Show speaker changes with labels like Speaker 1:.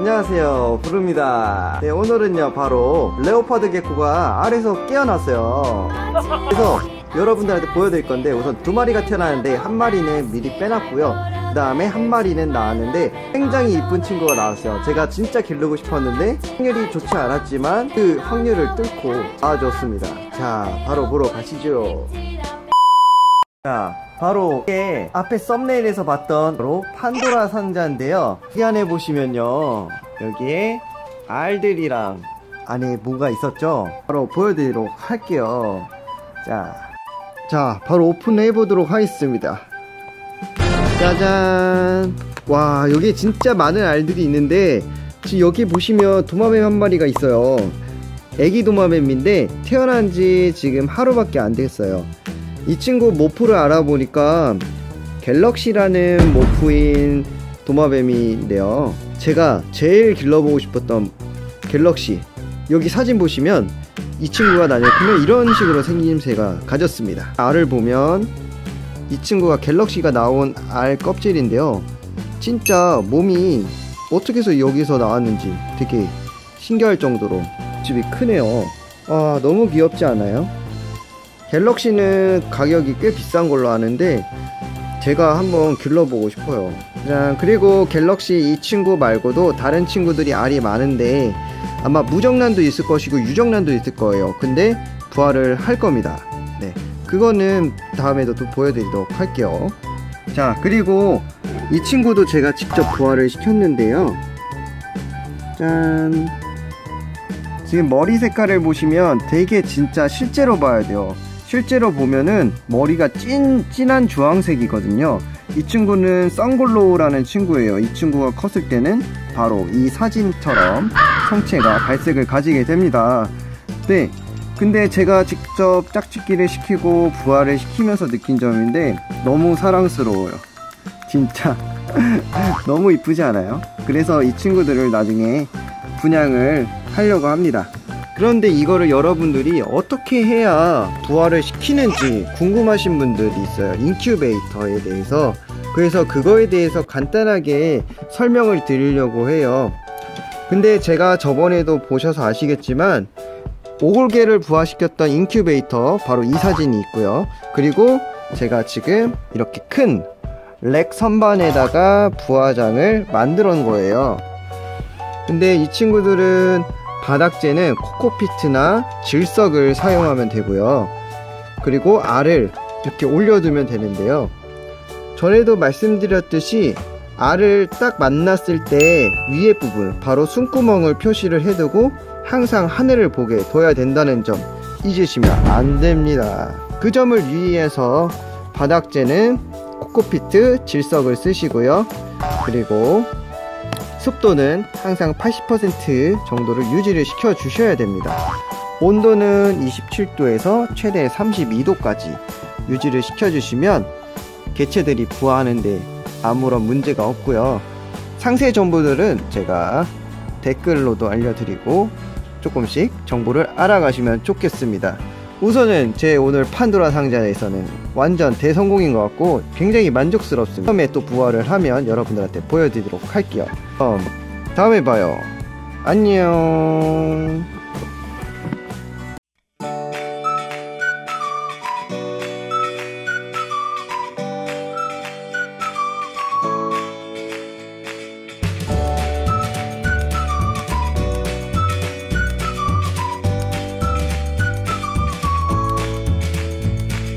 Speaker 1: 안녕하세요, 부릅니다. 네, 오늘은요 바로 레오파드 개코가 알에서 깨어났어요. 그래서 여러분들한테 보여드릴 건데, 우선 2마리가 태어나는데 1마리는 미리 빼놨고요, 그 다음에 1마리는 나왔는데 굉장히 이쁜 친구가 나왔어요. 제가 진짜 기르고 싶었는데 확률이 좋지 않았지만 그 확률을 뚫고 나와줬습니다. 자, 바로 보러 가시죠. 자, 바로 이게 앞에 썸네일에서 봤던 바로 판도라 상자인데요, 이 안에 보시면요 여기에 알들이랑 안에 뭐가 있었죠. 바로 보여드리도록 할게요. 자, 바로 오픈해 보도록 하겠습니다. 짜잔. 와, 여기 진짜 많은 알들이 있는데, 지금 여기 보시면 도마뱀 한 마리가 있어요. 애기 도마뱀인데 태어난 지 지금 하루밖에 안 됐어요. 이 친구 모프를 알아보니까 갤럭시라는 모프인 도마뱀인데요, 제가 제일 길러보고 싶었던 갤럭시, 여기 사진 보시면 이 친구가 나중에 크면 이런 식으로 생김새가 가졌습니다. 알을 보면 이 친구가 갤럭시가 나온 알 껍질인데요, 진짜 몸이 어떻게 해서 여기서 나왔는지 되게 신기할 정도로 집이 크네요. 아, 너무 귀엽지 않아요? 갤럭시는 가격이 꽤 비싼 걸로 아는데 제가 한번 길러보고 싶어요. 자, 그리고 갤럭시 이 친구 말고도 다른 친구들이 알이 많은데 아마 무정란도 있을 것이고 유정란도 있을 거예요. 근데 부화를 할 겁니다. 네, 그거는 다음에도 또 보여드리도록 할게요. 자, 그리고 이 친구도 제가 직접 부화를 시켰는데요, 짠. 지금 머리 색깔을 보시면 되게 진짜 실제로 봐야 돼요. 실제로 보면은 머리가 진한 주황색이거든요. 이 친구는 썬글로우라는 친구예요. 이 친구가 컸을 때는 바로 이 사진처럼 성체가 발색을 가지게 됩니다. 네, 근데 제가 직접 짝짓기를 시키고 부화를 시키면서 느낀 점인데 너무 사랑스러워요. 진짜 너무 이쁘지 않아요? 그래서 이 친구들을 나중에 분양을 하려고 합니다. 그런데 이거를 여러분들이 어떻게 해야 부화를 시키는지 궁금하신 분들이 있어요, 인큐베이터에 대해서. 그래서 그거에 대해서 간단하게 설명을 드리려고 해요. 근데 제가 저번에도 보셔서 아시겠지만 오골개를 부화시켰던 인큐베이터, 바로 이 사진이 있고요. 그리고 제가 지금 이렇게 큰 렉 선반에다가 부화장을 만들어 놓은 거예요. 근데 이 친구들은 바닥재는 코코피트나 질석을 사용하면 되고요. 그리고 알을 이렇게 올려두면 되는데요, 전에도 말씀드렸듯이 알을 딱 만났을 때 위에 부분, 바로 숨구멍을 표시를 해두고 항상 하늘을 보게 둬야 된다는 점 잊으시면 안 됩니다. 그 점을 유의해서 바닥재는 코코피트, 질석을 쓰시고요. 그리고 습도는 항상 80% 정도를 유지를 시켜 주셔야 됩니다. 온도는 27도에서 최대 32도까지 유지를 시켜 주시면 개체들이 부화하는데 아무런 문제가 없고요. 상세 정보들은 제가 댓글로도 알려드리고 조금씩 정보를 알아가시면 좋겠습니다. 우선은 제 오늘 판도라 상자에서는 완전 대성공인 것 같고 굉장히 만족스럽습니다. 다음에 또 부화를 하면 여러분들한테 보여드리도록 할게요. 다음에 봐요. 안녕.